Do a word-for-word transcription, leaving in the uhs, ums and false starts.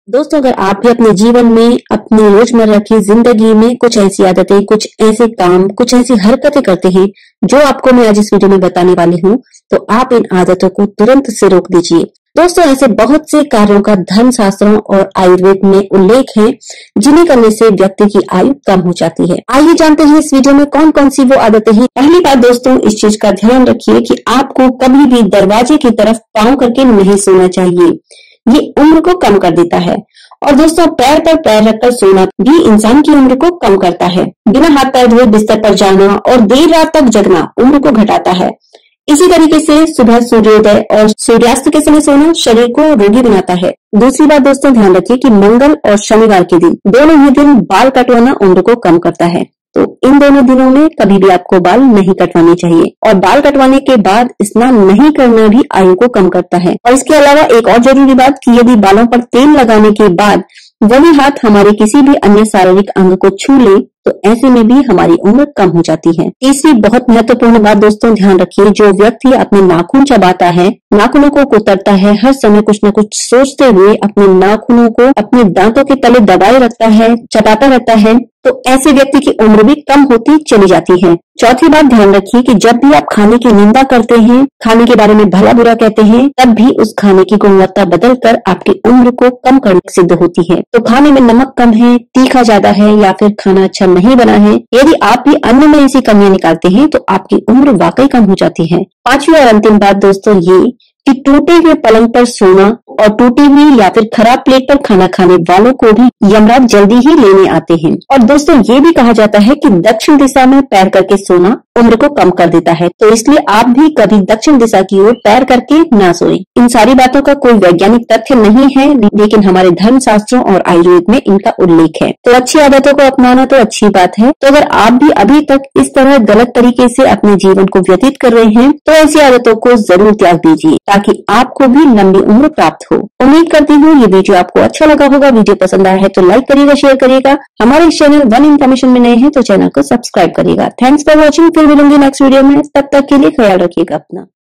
दोस्तों, अगर आप भी अपने जीवन में, अपनी रोजमर्रा की जिंदगी में कुछ ऐसी आदतें, कुछ ऐसे काम, कुछ ऐसी हरकतें करते हैं जो आपको मैं आज इस वीडियो में बताने वाली हूँ, तो आप इन आदतों को तुरंत से रोक दीजिए। दोस्तों, ऐसे बहुत से कार्यों का धर्म शास्त्रों और आयुर्वेद में उल्लेख है जिन्हें करने से व्यक्ति की आयु कम हो जाती है। आइए जानते हैं इस वीडियो में कौन कौन सी वो आदतें हैं। पहली बात दोस्तों, इस चीज का ध्यान रखिए कि आपको कभी भी दरवाजे की तरफ पांव करके नहीं सोना चाहिए। ये उम्र को कम कर देता है। और दोस्तों, पैर पर पैर रखकर सोना भी इंसान की उम्र को कम करता है। बिना हाथ पैर धोए बिस्तर पर जाना और देर रात तक जगना उम्र को घटाता है। इसी तरीके से सुबह सूर्योदय और सूर्यास्त के समय सोना शरीर को रोगी बनाता है। दूसरी बात दोस्तों, ध्यान रखिए कि मंगल और शनिवार के दिन, दोनों ही दिन बाल कटवाना उम्र को कम करता है। तो इन दोनों दिनों में कभी भी आपको बाल नहीं कटवाने चाहिए। और बाल कटवाने के बाद स्नान नहीं करना भी आयु को कम करता है। और इसके अलावा एक और जरूरी बात कि यदि बालों पर तेल लगाने के बाद वही हाथ हमारे किसी भी अन्य शारीरिक अंग को छू ले तो ऐसे में भी हमारी उम्र कम हो जाती है। तीसरी बहुत महत्वपूर्ण बात दोस्तों, ध्यान रखिए, जो व्यक्ति अपने नाखून चबाता है, नाखूनों को कुतरता है, हर समय कुछ न कुछ सोचते हुए अपने नाखूनों को अपने दांतों के तले दबाए रखता है, चबाता रहता है, तो ऐसे व्यक्ति की उम्र भी कम होती चली जाती है। चौथी बात, ध्यान रखिए कि जब भी आप खाने की निंदा करते हैं, खाने के बारे में भला बुरा कहते हैं, तब भी उस खाने की गुणवत्ता बदलकर आपकी उम्र को कम करने सिद्ध होती है। तो खाने में नमक कम है, तीखा ज्यादा है या फिर खाना अच्छा नहीं बना है, यदि आप भी अन्न में ऐसी कमियां निकालते हैं तो आपकी उम्र वाकई कम हो जाती है। पांचवी और अंतिम बात दोस्तों ये कि टूटे हुए पलंग पर सोना और टूटी हुई या फिर खराब प्लेट पर खाना खाने वालों को भी यमराज जल्दी ही लेने आते हैं। और दोस्तों, ये भी कहा जाता है कि दक्षिण दिशा में पैर करके सोना उम्र को कम कर देता है। तो इसलिए आप भी कभी दक्षिण दिशा की ओर पैर करके ना सोएं। इन सारी बातों का कोई वैज्ञानिक तथ्य नहीं है, लेकिन हमारे धर्म शास्त्रों और आयुर्वेद में इनका उल्लेख है। तो अच्छी आदतों को अपनाना तो अच्छी बात है। तो अगर आप भी अभी तक इस तरह गलत तरीके से अपने जीवन को व्यतीत कर रहे हैं तो ऐसी आदतों को जरूर त्याग दीजिए ताकि आपको भी लंबी उम्र प्राप्त हो। उम्मीद करती हूँ ये वीडियो आपको अच्छा लगा होगा। वीडियो पसंद आया है तो लाइक करिएगा, शेयर करिएगा। हमारे इस चैनल वन इन्फॉर्मेशन में नए हैं तो चैनल को सब्सक्राइब करिएगा। Thanks for watching. फिर मिलूंगी नेक्स्ट वीडियो में, तब तक के लिए ख्याल रखिएगा अपना।